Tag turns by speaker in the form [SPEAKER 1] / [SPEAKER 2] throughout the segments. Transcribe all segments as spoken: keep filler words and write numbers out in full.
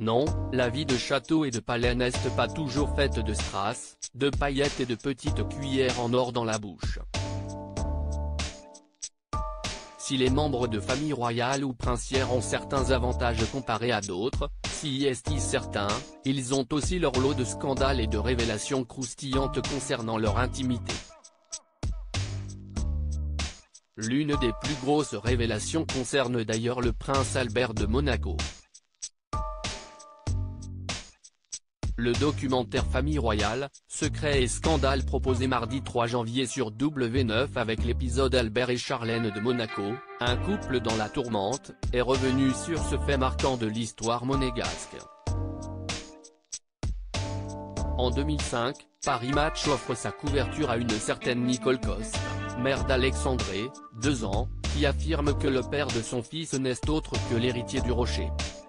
[SPEAKER 1] Non, la vie de château et de palais n'est pas toujours faite de strass, de paillettes et de petites cuillères en or dans la bouche. Si les membres de famille royale ou princière ont certains avantages comparés à d'autres, si est certains, ils ont aussi leur lot de scandales et de révélations croustillantes concernant leur intimité. L'une des plus grosses révélations concerne d'ailleurs le prince Albert de Monaco. Le documentaire Famille Royale, Secrets et Scandales proposé mardi trois janvier sur W neuf avec l'épisode Albert et Charlène de Monaco, un couple dans la tourmente, est revenu sur ce fait marquant de l'histoire monégasque. En deux mille cinq, Paris Match offre sa couverture à une certaine Nicole Coste, mère d'Alexandré, deux ans, qui affirme que le père de son fils n'est autre que l'héritier du Rocher.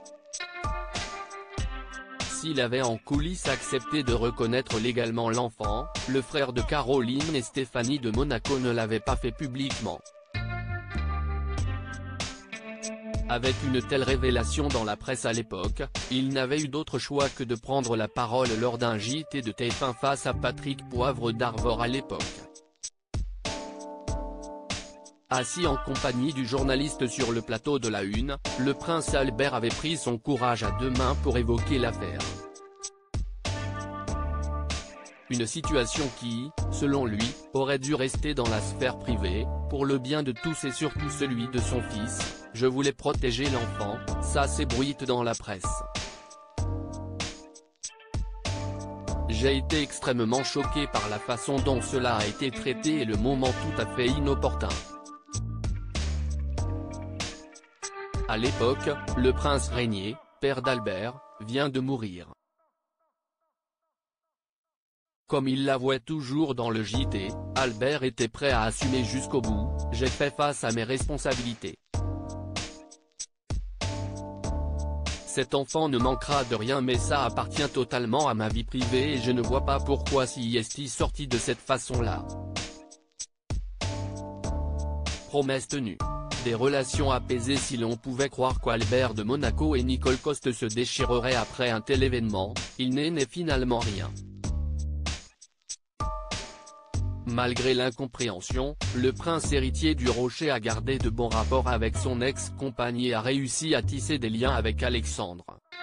[SPEAKER 1] S'il avait en coulisses accepté de reconnaître légalement l'enfant, le frère de Caroline et Stéphanie de Monaco ne l'avait pas fait publiquement. Avec une telle révélation dans la presse à l'époque, il n'avait eu d'autre choix que de prendre la parole lors d'un J T de T F un face à Patrick Poivre d'Arvor à l'époque. Assis en compagnie du journaliste sur le plateau de la Une, le prince Albert avait pris son courage à deux mains pour évoquer l'affaire. Une situation qui, selon lui, aurait dû rester dans la sphère privée, pour le bien de tous et surtout celui de son fils. Je voulais protéger l'enfant, ça s'ébruite dans la presse. J'ai été extrêmement choqué par la façon dont cela a été traité et le moment tout à fait inopportun. À l'époque, le prince Régnier, père d'Albert, vient de mourir. Comme il l'avouait toujours dans le J T, Albert était prêt à assumer jusqu'au bout, j'ai fait face à mes responsabilités. Cet enfant ne manquera de rien mais ça appartient totalement à ma vie privée et je ne vois pas pourquoi s'y est sorti de cette façon-là. Promesse tenue. Des relations apaisées si l'on pouvait croire qu'Albert de Monaco et Nicole Coste se déchireraient après un tel événement, il n'est né finalement rien. Malgré l'incompréhension, le prince héritier du Rocher a gardé de bons rapports avec son ex-compagne et a réussi à tisser des liens avec Alexandre.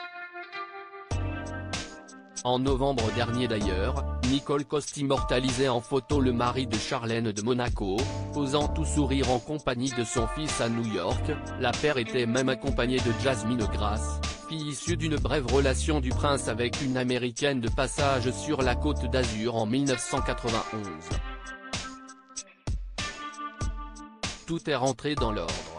[SPEAKER 1] En novembre dernier d'ailleurs, Nicole Coste immortalisait en photo le mari de Charlène de Monaco, posant tout sourire en compagnie de son fils à New York. La paire était même accompagnée de Jasmine Grace, fille issue d'une brève relation du prince avec une américaine de passage sur la Côte d'Azur en mille neuf cent quatre-vingt-onze. Tout est rentré dans l'ordre.